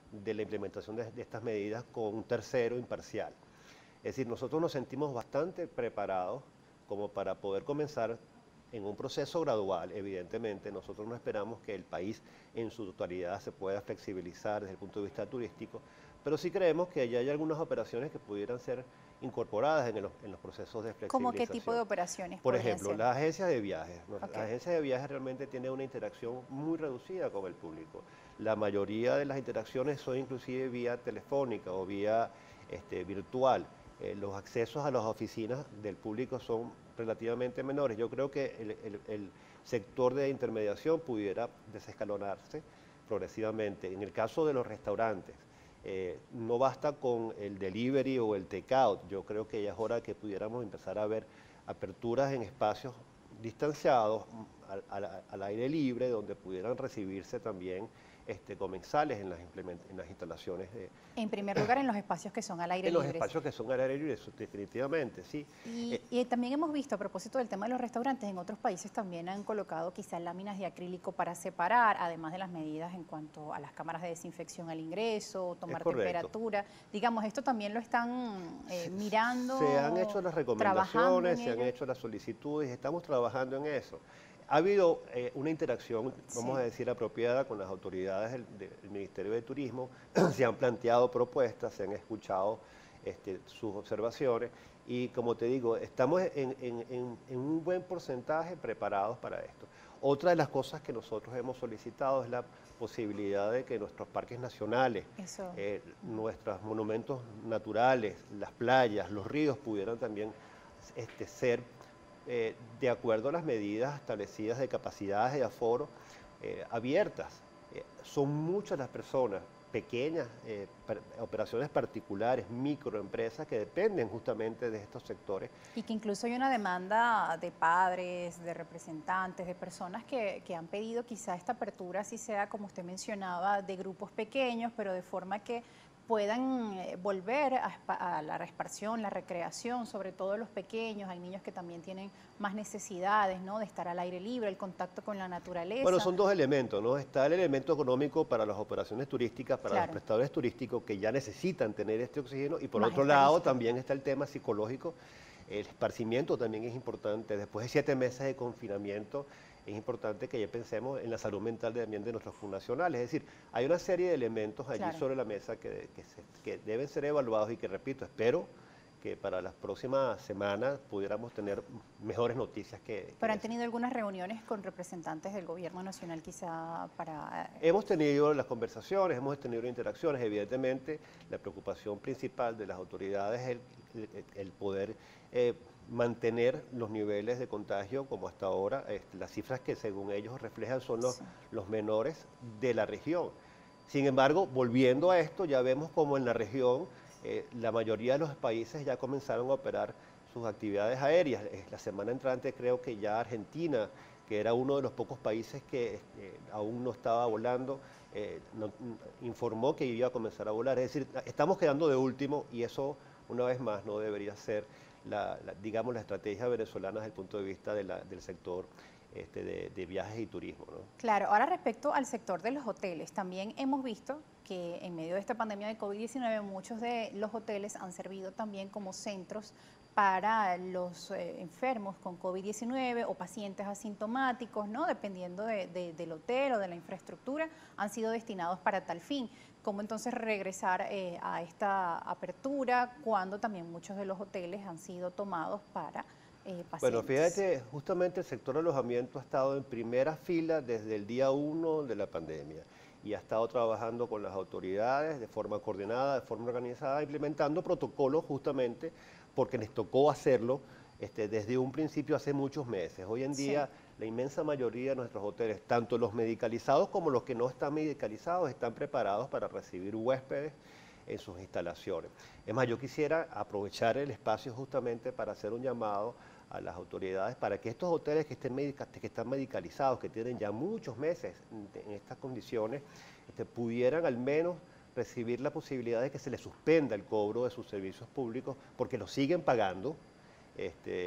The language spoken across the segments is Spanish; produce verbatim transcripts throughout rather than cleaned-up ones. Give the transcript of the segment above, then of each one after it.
de la implementación de, de estas medidas con un tercero imparcial. Es decir, nosotros nos sentimos bastante preparados como para poder comenzar en un proceso gradual. Evidentemente, nosotros no esperamos que el país en su totalidad se pueda flexibilizar desde el punto de vista turístico, pero sí creemos que ya hay algunas operaciones que pudieran ser incorporadas en, el, en los procesos de flexibilización. ¿Cómo qué tipo de operaciones Por podrían ejemplo, ser? las agencias de viajes. ¿no? Okay. Las agencias de viajes realmente tienen una interacción muy reducida con el público. La mayoría de las interacciones son inclusive vía telefónica o vía este, virtual. Eh, los accesos a las oficinas del público son relativamente menores. Yo creo que el, el, el sector de intermediación pudiera desescalonarse progresivamente. En el caso de los restaurantes, eh, no basta con el delivery o el takeout. Yo creo que ya es hora que pudiéramos empezar a ver aperturas en espacios distanciados, al, al, al aire libre, donde pudieran recibirse también este, comensales en las, en las instalaciones. De, en primer lugar, en los espacios que son al aire libre. En los espacios que son al aire libre, definitivamente, sí. Y, eh, y también hemos visto, a propósito del tema de los restaurantes, en otros países también han colocado quizás láminas de acrílico para separar, además de las medidas en cuanto a las cámaras de desinfección al ingreso, tomar temperatura. Digamos, esto también lo están eh, mirando. Se han hecho las recomendaciones, se han hecho las solicitudes, estamos trabajando en eso. Ha habido eh, una interacción, vamos sí. a decir, apropiada con las autoridades del, del Ministerio de Turismo, se han planteado propuestas, se han escuchado este, sus observaciones y, como te digo, estamos en, en, en, en un buen porcentaje preparados para esto. Otra de las cosas que nosotros hemos solicitado es la posibilidad de que nuestros parques nacionales, eh, nuestros monumentos naturales, las playas, los ríos pudieran también este, ser Eh, de acuerdo a las medidas establecidas de capacidades de aforo eh, abiertas. Eh, son muchas las personas, pequeñas eh, per, operaciones particulares, microempresas que dependen justamente de estos sectores. Y que incluso hay una demanda de padres, de representantes, de personas que, que han pedido quizá esta apertura, así sea como usted mencionaba, de grupos pequeños, pero de forma que puedan volver a, a la expansión, la recreación, sobre todo los pequeños. Hay niños que también tienen más necesidades, ¿no?, de estar al aire libre, el contacto con la naturaleza. Bueno, son dos elementos, ¿no? Está el elemento económico para las operaciones turísticas, para claro. los prestadores turísticos que ya necesitan tener este oxígeno, y por más otro lado también está el tema psicológico. El esparcimiento también es importante. Después de siete meses de confinamiento, es importante que ya pensemos en la salud mental también de nuestros fundacionales. Es decir, hay una serie de elementos allí claro. sobre la mesa que, que, se, que deben ser evaluados y que, repito, espero que para las próximas semanas pudiéramos tener mejores noticias que... que ¿Pero han tenido algunas reuniones con representantes del gobierno nacional quizá para...? Hemos tenido las conversaciones, hemos tenido interacciones. Evidentemente, la preocupación principal de las autoridades es el, el, el poder eh, mantener los niveles de contagio como hasta ahora. Este, las cifras que según ellos reflejan son los, sí. los menores de la región. Sin embargo, volviendo a esto, ya vemos como en la región Eh, la mayoría de los países ya comenzaron a operar sus actividades aéreas. Eh, la semana entrante creo que ya Argentina, que era uno de los pocos países que eh, aún no estaba volando, eh, no, informó que iba a comenzar a volar. Es decir, estamos quedando de último y eso, una vez más, no debería ser, la, la, digamos, la estrategia venezolana desde el punto de vista de la, del sector Este, de, de viajes y turismo, ¿no? Claro, ahora respecto al sector de los hoteles, también hemos visto que en medio de esta pandemia de COVID diecinueve muchos de los hoteles han servido también como centros para los eh, enfermos con COVID diecinueve o pacientes asintomáticos, ¿no? Dependiendo de, de, del hotel o de la infraestructura, han sido destinados para tal fin. ¿Cómo entonces regresar eh, a esta apertura cuando también muchos de los hoteles han sido tomados para Eh, bueno, fíjate, justamente el sector de alojamiento ha estado en primera fila desde el día uno de la pandemia y ha estado trabajando con las autoridades de forma coordinada, de forma organizada, implementando protocolos justamente porque les tocó hacerlo este, desde un principio hace muchos meses. Hoy en día sí. la inmensa mayoría de nuestros hoteles, tanto los medicalizados como los que no están medicalizados, están preparados para recibir huéspedes en sus instalaciones. Es más, yo quisiera aprovechar el espacio justamente para hacer un llamado a las autoridades para que estos hoteles que, estén medica, que están medicalizados, que tienen ya muchos meses en estas condiciones, este, pudieran al menos recibir la posibilidad de que se les suspenda el cobro de sus servicios públicos porque los siguen pagando. Este,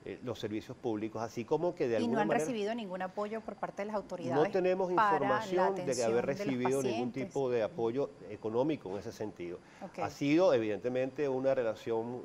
eh, los servicios públicos, así como que de alguna manera... ¿Y no han manera, recibido ningún apoyo por parte de las autoridades? No tenemos información de haber recibido ningún tipo de apoyo económico en ese sentido. Okay. Ha sido evidentemente una relación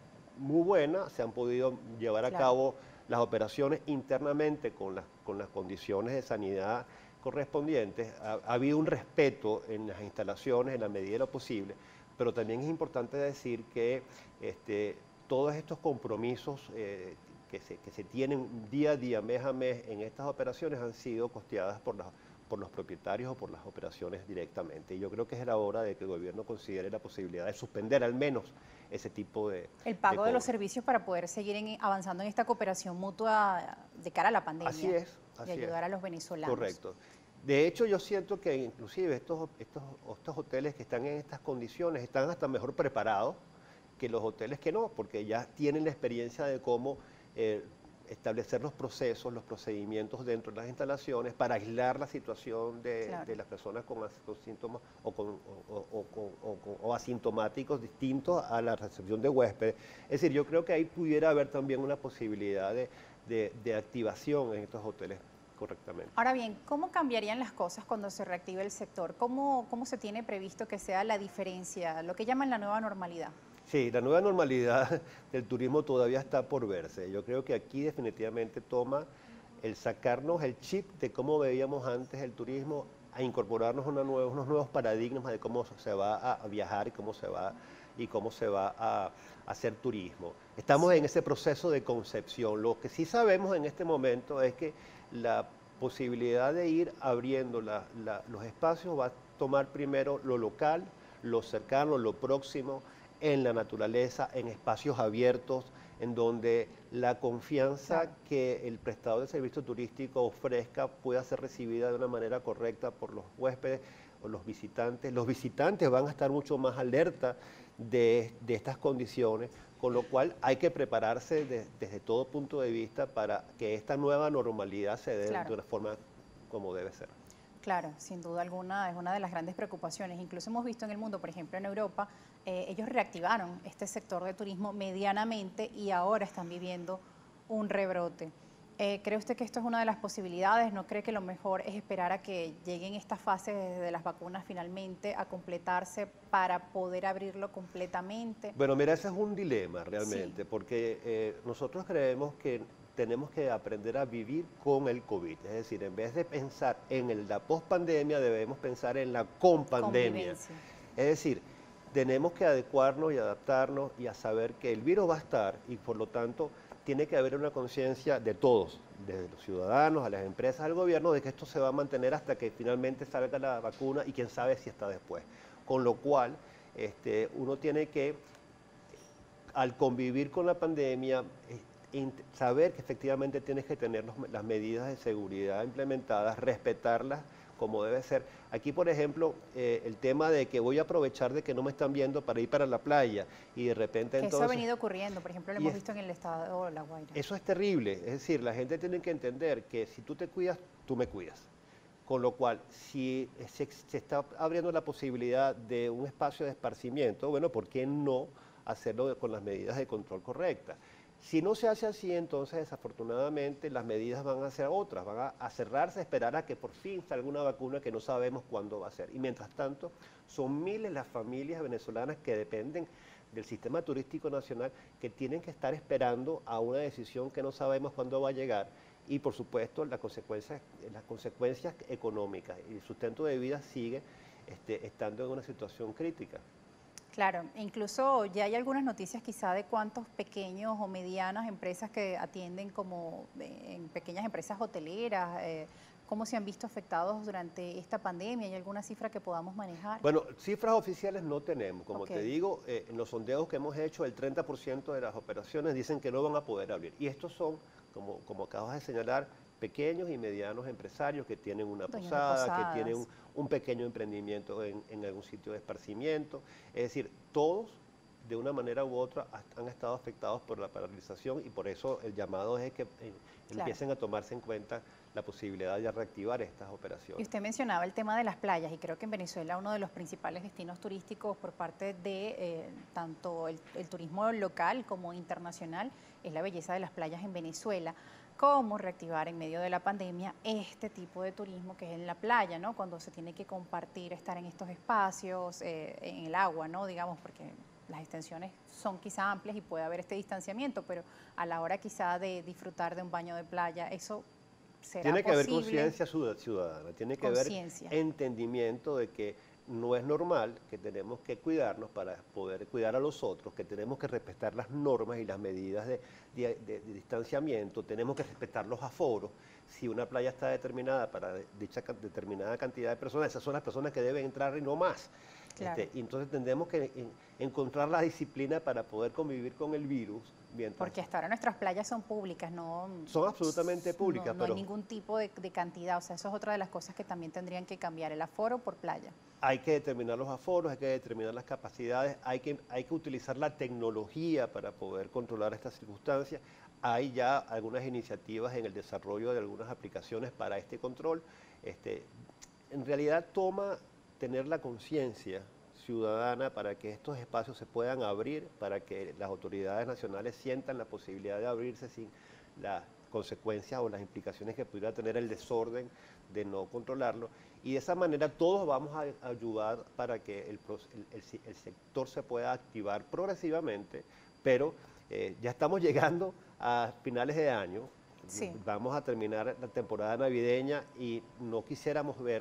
muy buena, se han podido llevar a claro. cabo las operaciones internamente con las, con las condiciones de sanidad correspondientes. Ha, ha habido un respeto en las instalaciones en la medida de lo posible, pero también es importante decir que este, todos estos compromisos eh, que, se, que se tienen día a día, mes a mes en estas operaciones han sido costeadas por, la, por los propietarios o por las operaciones directamente. Y yo creo que es la hora de que el gobierno considere la posibilidad de suspender al menos ese tipo de... El pago de, de los servicios para poder seguir en, avanzando en esta cooperación mutua de cara a la pandemia. Así es. Así y ayudar es. a los venezolanos. Correcto. De hecho, yo siento que inclusive estos, estos, estos hoteles que están en estas condiciones están hasta mejor preparados que los hoteles que no, porque ya tienen la experiencia de cómo eh, establecer los procesos, los procedimientos dentro de las instalaciones para aislar la situación de, claro. de las personas con, con síntomas o, con, o, o, o, o, o asintomáticos distintos a la recepción de huéspedes. Es decir, yo creo que ahí pudiera haber también una posibilidad de, de, de activación en estos hoteles correctamente. Ahora bien, ¿cómo cambiarían las cosas cuando se reactive el sector? ¿Cómo, cómo se tiene previsto que sea la diferencia, lo que llaman la nueva normalidad? Sí, la nueva normalidad del turismo todavía está por verse. Yo creo que aquí definitivamente toma el sacarnos el chip de cómo veíamos antes el turismo, a incorporarnos una nueva, unos nuevos paradigmas de cómo se va a viajar y cómo se va, y cómo se va a, a hacer turismo. Estamos sí. en ese proceso de concepción. Lo que sí sabemos en este momento es que la posibilidad de ir abriendo la, la, los espacios va a tomar primero lo local, lo cercano, lo próximo, en la naturaleza, en espacios abiertos, en donde la confianza claro. que el prestador de servicio turístico ofrezca pueda ser recibida de una manera correcta por los huéspedes o los visitantes. Los visitantes van a estar mucho más alerta de, de estas condiciones, con lo cual hay que prepararse de, desde todo punto de vista para que esta nueva normalidad se dé claro. de una forma como debe ser. Claro, sin duda alguna es una de las grandes preocupaciones. Incluso hemos visto en el mundo, por ejemplo en Europa, eh, ellos reactivaron este sector de turismo medianamente y ahora están viviendo un rebrote. Eh, ¿Cree usted que esto es una de las posibilidades? ¿No cree que lo mejor es esperar a que lleguen estas fases de las vacunas finalmente a completarse para poder abrirlo completamente? Bueno, mira, ese es un dilema realmente, sí. porque eh, nosotros creemos que tenemos que aprender a vivir con el COVID. Es decir, en vez de pensar en el, la pospandemia, debemos pensar en la compandemia. Es decir, tenemos que adecuarnos y adaptarnos y a saber que el virus va a estar y por lo tanto tiene que haber una conciencia de todos, desde los ciudadanos, a las empresas, al gobierno, de que esto se va a mantener hasta que finalmente salga la vacuna y quién sabe si está después. Con lo cual, este, uno tiene que, al convivir con la pandemia, saber que efectivamente tienes que tener los, las medidas de seguridad implementadas, respetarlas como debe ser. Aquí, por ejemplo, eh, el tema de que voy a aprovechar de que no me están viendo para ir para la playa y de repente que entonces... Eso ha venido ocurriendo, por ejemplo, lo hemos es, visto en el estado de La Guaira. Eso es terrible, es decir, la gente tiene que entender que si tú te cuidas, tú me cuidas. Con lo cual, si se, se está abriendo la posibilidad de un espacio de esparcimiento, bueno, ¿por qué no hacerlo con las medidas de control correctas? Si no se hace así, entonces desafortunadamente las medidas van a ser otras, van a, a cerrarse, a esperar a que por fin salga una vacuna que no sabemos cuándo va a ser. Y mientras tanto, son miles las familias venezolanas que dependen del sistema turístico nacional que tienen que estar esperando a una decisión que no sabemos cuándo va a llegar. Y por supuesto, las consecuencias, las consecuencias económicas y el sustento de vida sigue este, estando en una situación crítica. Claro, incluso ya hay algunas noticias quizá de cuántos pequeños o medianas empresas que atienden como eh, en pequeñas empresas hoteleras, eh, cómo se han visto afectados durante esta pandemia. ¿Hay alguna cifra que podamos manejar? Bueno, cifras oficiales no tenemos. Como okay. te digo, eh, en los sondeos que hemos hecho, el treinta por ciento de las operaciones dicen que no van a poder abrir. Y estos son, como, como acabas de señalar, pequeños y medianos empresarios que tienen una posada, que tienen un, un pequeño emprendimiento en, en algún sitio de esparcimiento. Es decir, todos de una manera u otra han estado afectados por la paralización y por eso el llamado es que eh, claro. empiecen a tomarse en cuenta la posibilidad de reactivar estas operaciones. Y usted mencionaba el tema de las playas, y creo que en Venezuela uno de los principales destinos turísticos por parte de eh, tanto el, el turismo local como internacional es la belleza de las playas en Venezuela. ¿Cómo reactivar en medio de la pandemia este tipo de turismo que es en la playa, ¿no? Cuando se tiene que compartir, estar en estos espacios, eh, en el agua, ¿no? Digamos, porque las extensiones son quizá amplias y puede haber este distanciamiento, pero a la hora quizá de disfrutar de un baño de playa, eso será Tiene que posible. haber conciencia ciudadana, tiene que haber entendimiento de que no es normal, que tenemos que cuidarnos para poder cuidar a los otros, que tenemos que respetar las normas y las medidas de, de, de, de distanciamiento, tenemos que respetar los aforos. Si una playa está determinada para dicha determinada cantidad de personas, esas son las personas que deben entrar y no más. Claro. Este, entonces tendremos que en, encontrar la disciplina para poder convivir con el virus. Mientras Porque hasta ahora nuestras playas son públicas, no son absolutamente públicas. No, no pero hay ningún tipo de, de cantidad, o sea, eso es otra de las cosas que también tendrían que cambiar, el aforo por playa. Hay que determinar los aforos, hay que determinar las capacidades, hay que, hay que utilizar la tecnología para poder controlar estas circunstancias. Hay ya algunas iniciativas en el desarrollo de algunas aplicaciones para este control. Este, en realidad toma tener la conciencia ciudadana para que estos espacios se puedan abrir, para que las autoridades nacionales sientan la posibilidad de abrirse sin las consecuencias o las implicaciones que pudiera tener el desorden de no controlarlo. Y de esa manera todos vamos a ayudar para que el, el, el, el sector se pueda activar progresivamente, pero eh, ya estamos llegando a finales de año, sí. Vamos a terminar la temporada navideña y no quisiéramos ver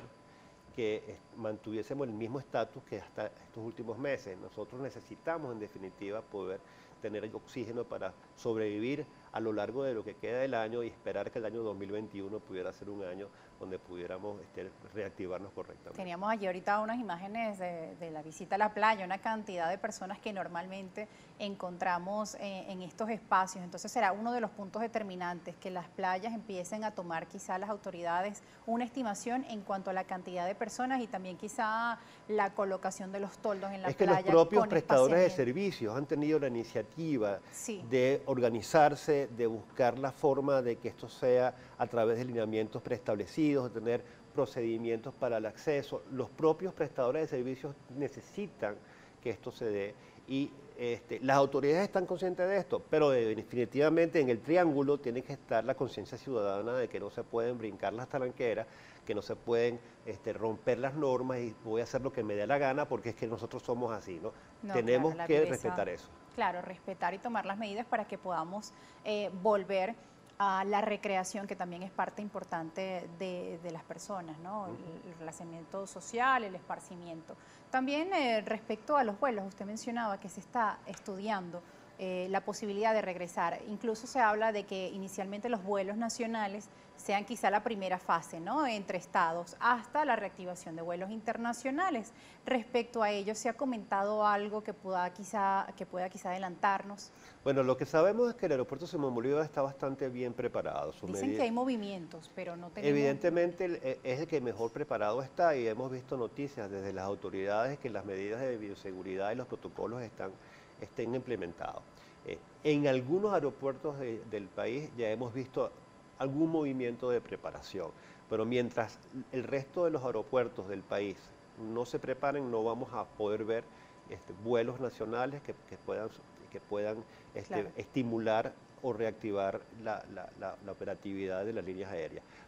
que mantuviésemos el mismo estatus que hasta estos últimos meses. Nosotros necesitamos, en definitiva, poder tener el oxígeno para sobrevivir a lo largo de lo que queda del año y esperar que el año dos mil veintiuno pudiera ser un año donde pudiéramos este, reactivarnos correctamente. Teníamos allí ahorita unas imágenes de, de la visita a la playa, una cantidad de personas que normalmente encontramos en, en estos espacios. Entonces será uno de los puntos determinantes que las playas empiecen a tomar quizá las autoridades una estimación en cuanto a la cantidad de personas y también quizá la colocación de los toldos en la es que playa. Los propios prestadores de servicios han tenido la iniciativa sí. de organizarse, de buscar la forma de que esto sea a través de lineamientos preestablecidos, de tener procedimientos para el acceso. Los propios prestadores de servicios necesitan que esto se dé y este, las autoridades están conscientes de esto, pero definitivamente en el triángulo tiene que estar la conciencia ciudadana de que no se pueden brincar las talanqueras, que no se pueden este, romper las normas y voy a hacer lo que me dé la gana porque es que nosotros somos así, ¿no? no Tenemos claro, que viveza, respetar eso. Claro, respetar y tomar las medidas para que podamos eh, volver a la recreación, que también es parte importante de, de las personas, ¿no? Uh-huh. El, el relacionamiento social, el esparcimiento. También eh, respecto a los vuelos, usted mencionaba que se está estudiando eh, la posibilidad de regresar. Incluso se habla de que inicialmente los vuelos nacionales sean quizá la primera fase, ¿no? Entre estados, hasta la reactivación de vuelos internacionales. Respecto a ello, ¿se ha comentado algo que pueda quizá, que pueda quizá adelantarnos? Bueno, lo que sabemos es que el aeropuerto Simón Bolívar está bastante bien preparado. Su Dicen medida. que hay movimientos, pero no tenemos... Evidentemente es el que mejor preparado está y hemos visto noticias desde las autoridades que las medidas de bioseguridad y los protocolos están, estén implementados. Eh, en algunos aeropuertos de, del país ya hemos visto algún movimiento de preparación, pero mientras el resto de los aeropuertos del país no se preparen, no vamos a poder ver este, vuelos nacionales que, que puedan, que puedan este, claro. estimular o reactivar la, la, la, la operatividad de las líneas aéreas.